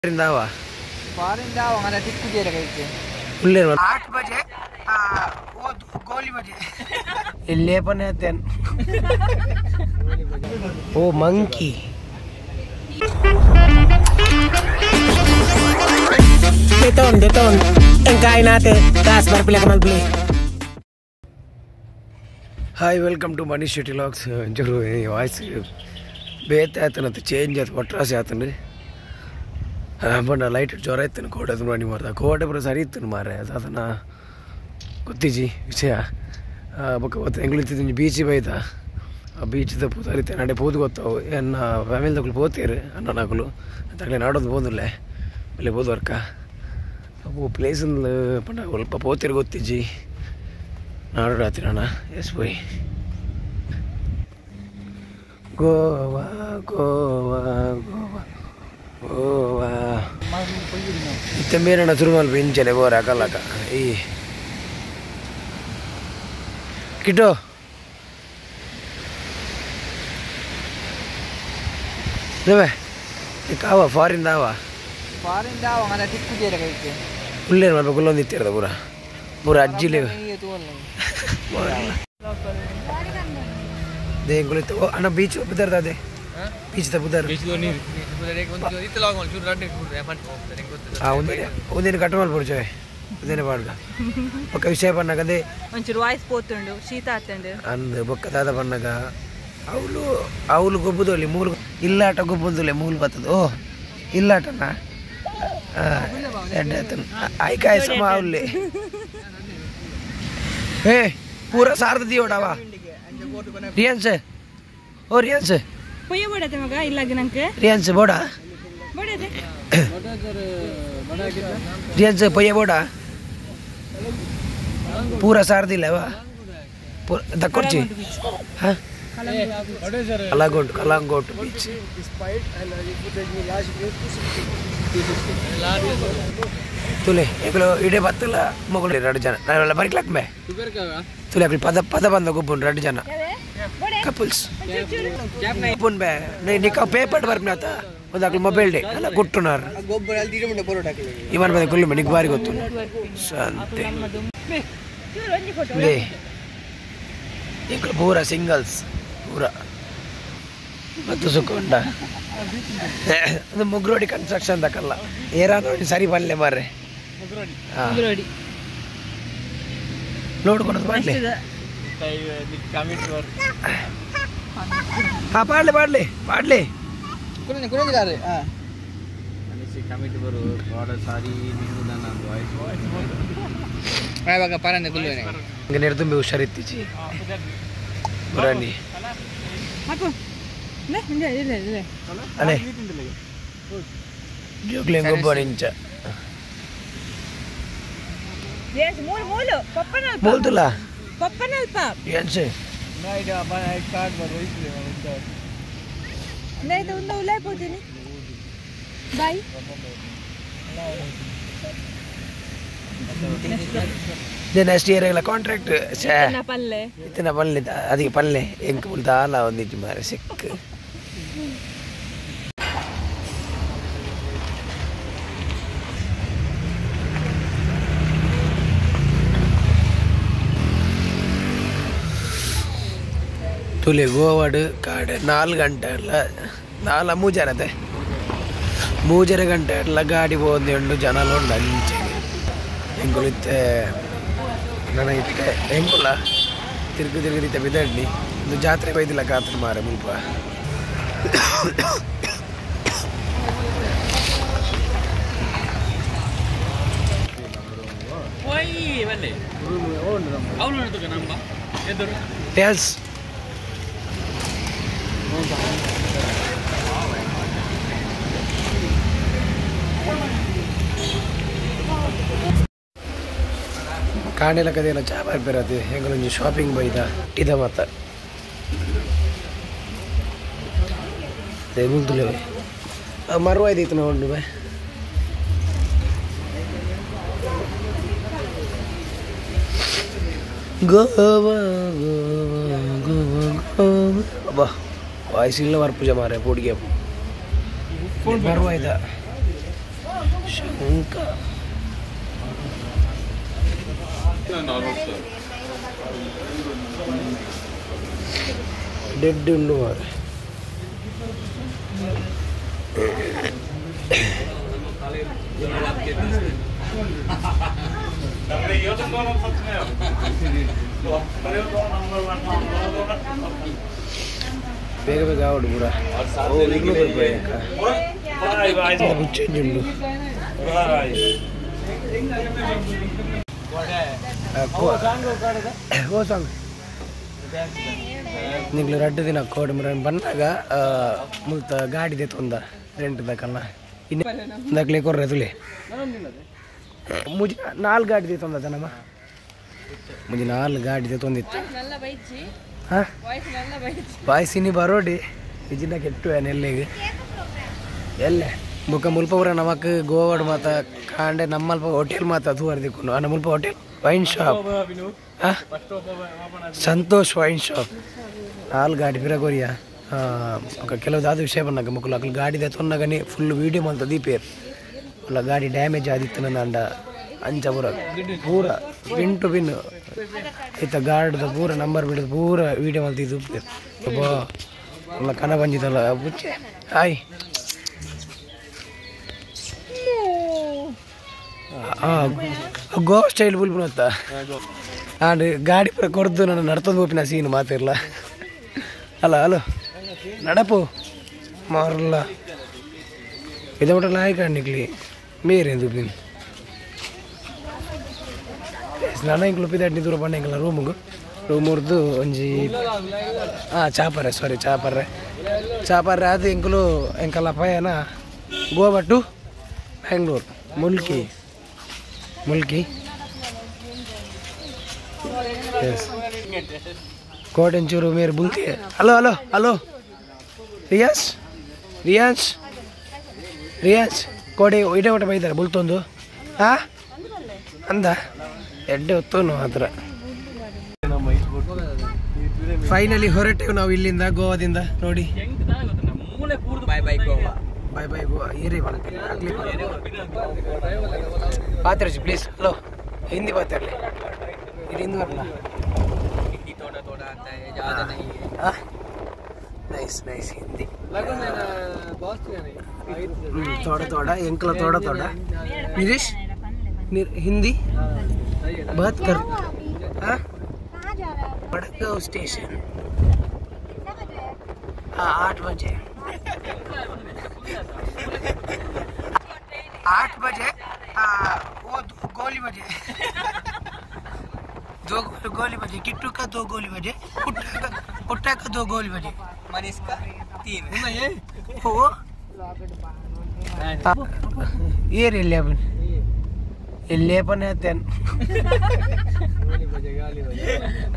Foreign जाओ हमारा ticket दे रखे थे 8 बजे वो गोली बजे इल्ले पण येते ओ monkey deton engkai nate gas berpilih kemal beli. Hi, welcome to Manish City Vlogs. जरूर ये voice बेहतर है तो ना तो change है तो वट्रा से आते हैं बना लाइट जोरा इतने कोड़ा तो नहीं मारता कोड़ा पर सारी इतने मार रहे हैं साथ ना कुत्ती जी विषय बकवास इंग्लिश तो बीच ही भाई था बीच तो पूरा इतने नाटे पूछ गोता हो या ना फैमिली तो कुल बहुत ही है ना ना कुलो तकले नाटो तो बहुत उल्ले पहले बहुत वर्का अब वो प्लेस पना कुल बहुत ही गोती जी नाटो राती ना यस भाई गोवा गोवा गोवा गोवा इतने मेरे ना सुरमाल बिन चले वो रखा लगा ये किटो देवे एक आवा फॉरेन जाओ हमारा टिकट दे रखे थे उल्ले मार पे कुलों दित्ते रहता पूरा पूरा अज्जी ले देख कुल तो अना बीच उधर था दे बीच तो उधर बीच तो नहीं उधर एक बंद इतना लॉन्ग ऑन शूट रन है फन हाँ उधर कटवाल पड़ जाए उधर पाड़गा पक्का विषय पढ़ना कदे मंचूर वाइस पोतुंडु शीता आतंडु अंद बक्का दादा पढ़ना అవులు గొబ్బుదోలి మూలు ఇల్లాట గొబ్బుందులే మూలు బతదు ఓ ఇల్లాటనా ఐకాయ సమావులే ఏ पूरा सार्थ दियोडावा रियांस ओ रियांस पोये बोडते मग इल्लागिनंके रियांस बोडा बोडते रियांस पोये बोडा पूरा सार्थ दिलेवा दक्कोर्ची हां Kalangot beach. तुले एकलो इडे बत्तला मोगले रड जाना नाला बारीक लग में तुले एकलो पदा बंद को बुन रड जाना कपल्स बुन बे नहीं निका पेपर वर्क ना था उदा एकलो मोबाइल डे अला गुट्टुनार गोब्बर तीरे मुंडे पोरोटा के इवन बदे कुल्लु मनिक बारी गोतु शांति ले एकलो पूरा सिंगल्स पूरा मत सुकोंडा ಅದು ಮುಗ್ರೋಡಿ ಕನ್ಸ್ಟ್ರಕ್ಷನ್ ದಕಲ್ಲ ಏರಾನು ಸರಿ ಬನ್ಲೆ ಮಾರ್ರೆ ಮುಗ್ರೋಡಿ ನೋಡ್ಕೊಂಡು ಮಾಡ್ಲಿ ಹಾ ಪಾಡ್ಲಿ ಕುಣಿದಾರೆ ಹಾ ಅನಿಸಿ ಕಮಿಟಿ ಬರು ಆರ್ಡರ್ ಸಾರಿ ನಿಂಗುದನ ವಾಯ್ಸ್ ಆವಾಗ ಪಾರನೆ ಕುಲ್ಲುನೆ ಇಂಗೆ ನಿರ್ದುಂಬಿ ಹುಷಾರಿತ್ತೀಚಿ ಬರಾನಿ ಹಾಕು ले ले अले जोगलें गोबर इंचा यस मूल पप्पनल बोल तुला पप्पनल पाप यांचे नाही का आपण एक कार्ड भरवायचे नाही तर उन्हा उलाय पोते ने बाय दे नेक्स्ट ईयर ला कांट्रैक्ट इतना पल्ले अधिक पल्ले इंक बोलता आला वंदिची मारे सिक तुले गोवाड काडे 4 ಗಂಟೆಲ್ಲ 4 ಮೂಜರತೆ ಮೂಜರ ಗಂಟೆಲ್ಲ ಗಾಡಿ ಹೋದೆ ಉಂಡು ಜನಲು ಉಂಡು ಅಂಚೆ ಎಂಗುಲಿತ್ತೆ ನನಗಿತ್ತೆ ಎಂಗುಲ ತಿರುಗಿ ಬಿದಡ್ಡಿ ಒಂದು ಜಾತ್ರೆ ಬೈದಿಲ್ಲ ಕಾತ್ರ ಮಾರೆ ಮುಲ್ಪ ಡ್ಯಾನ್ಸ್ ಕಾಣೆಲ್ಲ ಕದೆಲ್ಲ ಚಾ ಬರ್ಬಿರತ್ತೆ ಹೆಂಗೊಂದು ಶಾಪಿಂಗ್ ಬೈದ ಇದ ಮಾತ ಮುಗ್ದುಲೆ ಮರುವಾಯ್ದಿತ್ತು ನೋಡು ಬೈ ಗೋವಾ ಗೋವಾ ಗೋವಾ ಗೋವಾ ಅಬ್ಬಾ ವಾಯ್ಸ್ ಇಲ್ಲ ವರ್ಪುಜ ಮಾರೆ ಪೋಡಿಗೆ ಮರುವಾಯ್ದ ಶಂಕ ಡೆಡ್ ಉಂಡು ಮಾರೆ. ಬೇಗ ಬೇಗ ಆವಡು ಪೂರ ಚೇಂಜ್ ಉಂಡು. ಓ ಸಾಂಗ್ ನಿಂಗ್ಲು 2 ದಿನ ಕೋಡ್ ಮರ ಬಂದಾಗ ಮುಲ್ತ ಗಾಡಿದೆ ತೊಂದ ರೆಂಟ್ ದಕ್ಕಲ್ಲ ಇನ್ನು ದಕ್ಲೆ ಕೊರ್ರೆ ತುಳಿ ಮುಜಿ 4 ಗಾಡಿದೆ ತೊಂದ ನಮ್ಮ ಮುಜಿ 4 ಗಾಡಿದೆ ತೊಂದಿತ್ತು. ಹಾಂ ಬಾಯ್ಸಿನಿ ಬರೋಡಿ ಇಜಿನ ಕೆಟ್ಟು ನೆಲ್ಲಿಗೆ ಎಲ್ಲೆ ಬುಕ್ಕ ಮುಲ್ಪ ಪೂರ ನಮಕ್ ಗೋವಾಡ್ ಮಾತ ಕಾಂಡೆ ನಮ್ಮಲ್ಪ ಹೋಟೆಲ್ ಮಾತ ತೂವರ್ದಿಕ್ಕೊಂಡು ಅನ್ನ ಮುಲ್ಪ hotel wine shop Santosh wine shop 4 ಗಾಡಿ ಫಿರಗೋರಿಯ ఒక ಕೆಲವು ದಾದ ವಿಷಯ ಬಂದಾಗ ಮುಕ್ಕಲು ಅಕ್ಲು ಗಾಡಿದೆ ತೊನ್ನಗನಿ ಫುಲ್ ವೀಡಿಯೋ ಮಂತ ದೀಪೇರ್ ಅಲ್ಲ ಗಾಡಿ ಡ್ಯಾಮೇಜ್ ಆದಿತ್ತು ನನ್ನ ಅಂಡ ಅಂಚ ಪೂರ ಪಿನ್ ಟು ಪಿನ್ ಇತ್ತ ಗಾರ್ಡ್ದ ಪೂರ ನಂಬರ್ ಬಿಡೋದು ಪೂರ ವೀಡಿಯೋ ಮಲ್ತಿದ್ದು ಒಬ್ಬ ಅಲ್ಲ ಕನ ಬಂದಿದ್ದಲ್ಲ ಬುಚ್ಚೆ ಹಾಯ್ ಗೋವಾ ಸ್ಟೈಲ್ ಬುಲ್ಪುನತ್ತ ಆಂಡ್ ಗಾಡಿ ಪೂರ ಕೊಡ್ದು ನಾನು ನಡ್ತೊಂದು ಹೋಪಿನ ಸೀನ್ ಮಾತಿರ್ಲ ಅಲ್ಲ ಹಲೋ ನಡಪು ಮಾರಲ್ಲ ಇದು ಬಿಟ್ಟ ನಾಯಿ ಕಾಣಿಕ್ಲಿ ಮೇರೇನು ದುಪ್ಪಿನ ನಾನು ಇಂಕ್ಲು ಪಿದಾಟಿ ದೂರ ಬಂಡ ರೂಮಿಗೆ ರೂಮುರ್ದು ಒಂಜಿ ಚಾಪರ್ರೆ ಸಾರಿ ಚಾಪರ್ರೆ ಅದು ಇಂಕಲು ಎಂಕಲ್ಲ ಪಯನ ಗೋವಾ ಟು ಬ್ಯಾಂಗ್ಳೂರು ಮುಲ್ಕಿ ಎಸ್ ಕೋಟೆಂಚೂರು ಮೇರೆ ಬುಲ್ತಿ. ಹಲೋ ರಿಯಾಜ್ ಕೋಡೆ ಇಡೆ ಊಟ ಬೈತಾರೆ ಬುಲ್ತೊಂದು ಅಂದ ಎಡ್ಡೆ ಹೊತ್ತು ಮಾತ್ರ. ಫೈನಲಿ ಹೊರಟೆವು ನಾವು ಇಲ್ಲಿಂದ ಗೋವಾದಿಂದ ನೋಡಿ. ಬಾಯ್ ಗೋವಾ ಏರಿ ಬಾತಿರಜಿ ಪ್ಲೀಸ್. ಹಲೋ ಹಿಂದಿ ಬಾತಿರಲಿ ಇದು ಹಿಂದಿ ಬರಲ್ಲ. ನೈಸ್ ಹಿಂದಿ थोड़ा अंकल थोड़ा निरीश हिंदी बात कर. बड़गांव स्टेशन 8 बजे 8 बजे वो 2 गोली बजे 2 गोली बजे किट्टू का 2 गोली बजे पुट्टा का 2 गोली बजे मनीष का 3 वो ये रेले अपन इल्ले अपन है तेन गोली बजे गाली बजे.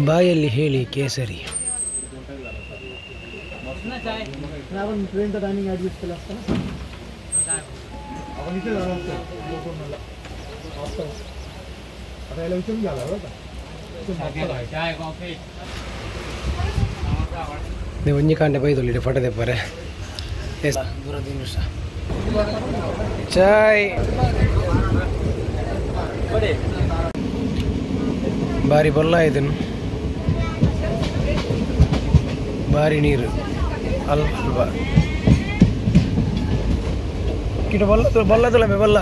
ಬಾಯಲ್ಲಿ ಹೇಳಿ ಕೇಸರಿ. ಒಂಜಿ ಕಾಂಡೆ ಬೈದೊಳ್ಳಿ ಫೋಟೋ ತೆಪ್ಪಾರೆ ಚಾಯ್ ಬಾರಿ ಬೊಲ್ಲ ಇದನ್ನು ಬಾರಿ ನೀರು ಅಲ್ಪ ಕಿಟ ಬೊಲ್ಲ ತುಳಮೆ ಬೊಲ್ಲ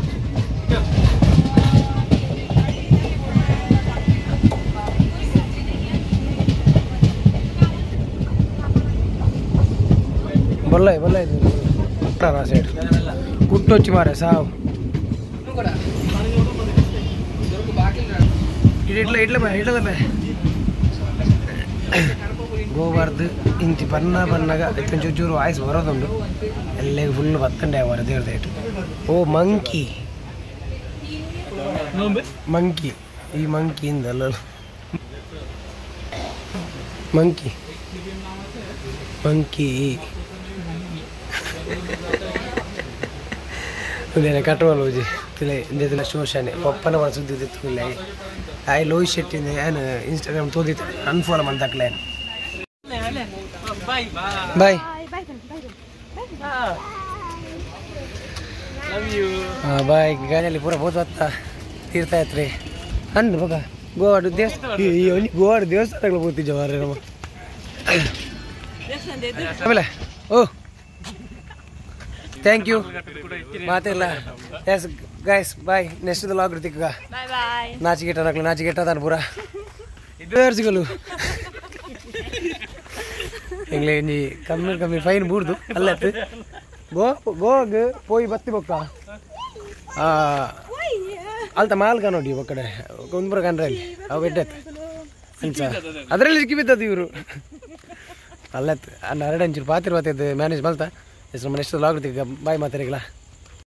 ಬೊಲ್ಲ ಬೊಲ್ಲ ಇದು ಸೈಡ್ ಕುಟ್ಟೊಚ್ಚಿ ಮಾರೆ ಸಾವು ಇಡ್ಲದ ಗೋಬಾರ್ದು ಇಂಚಿ ಬಣ್ಣಗ ಚೂರು ವಾಯ್ಸ್ ಬರೋದುಂಡು ಎಲ್ಲರಿಗೂ ಫುಲ್ ಬತ್ತಂಡೆ ಅವರ ದೇವ್ರದಾಯ್ತು. ಓ ಮಂಕಿ ಮಂಕಿ ಈ ಮಂಕಿಯಿಂದಲ್ಲ ಮಂಕಿ ಮಂಕಿ ಕಟ್ಟುವಲ್ಲೂಜಿ ತಿಲೆ ಶೋಷಣೆ ಪಪ್ಪನ ಒಳ ಸುದ್ದಿ ತಿಲ್ಲ ಆಯ್ ಲೋಹಿತ್ ಶೆಟ್ಟಿ ಏನು ಇನ್ಸ್ಟಾಗ್ರಾಮ್ ತೋದಿತ್ತು ಅನ್ಫಾಲೋ ಮಾಡ್ದಾಕ್ಲೆ ಬಾಯ್ ಬಾಯ್ ಗಾಡಿಯಲ್ಲಿ ಪೂರ ಬೋದು ಹೊತ್ತ ತೀರ್ಥಯಾತ್ರೆ ಅಂದು ಬಗ ಗೋವಾಡು ಗೋವಾಡು ದೇವಸ್ಥಾನಗಳು ಹೋಗ್ತಿದ್ದೆ ಮಾರ್ರೆ ನಮ್ಮ ಆಮೇಲೆ ಓ ಥ್ಯಾಂಕ್ ಯು ಮಾತಿಲ್ಲ yes guys bye next vlog ಇರ್ತಿಕ್ಕ ನಾಚಿಕೆಟ್ಟ ತಾನು ಪೂರ ಸಿಗಲು ಎಂಗ್ಲೇ ನೀ ಕಮ್ಮಿ ಫೈನ್ ಬೂಡ್ದು ಅಲ್ಲತ್ತು ಗೋಗ್ ಪೋಯಿ ಬತ್ತಿ ಬೊಕ್ಕ ಅಲ್ತ ಮಾಲ್ಕ ನೋಡಿ ಒಕ್ಕಡೆ ಕುಂದ್ಬರ ಕಂಡ್ರಲ್ಲಿ ಅವು ಬಿಟ್ಟೈತೆ ಅಂಚ ಅದರಲ್ಲಿ ಸಿಕ್ಕಿ ಬಿದ್ದದ್ದು ಇವರು ಅಲ್ಲತ್ತು ಅನ್ನ 2 ಪಾತಿರ್ ಮ್ಯಾನೇಜ್ ಮಲ್ತ ನೆಕ್ಸ್ಟ್ ಲಾಗ್ ಇರ್ತಿಕ್ಕ ಬಾಯ್ ಮಾತಾಡಿಗಳ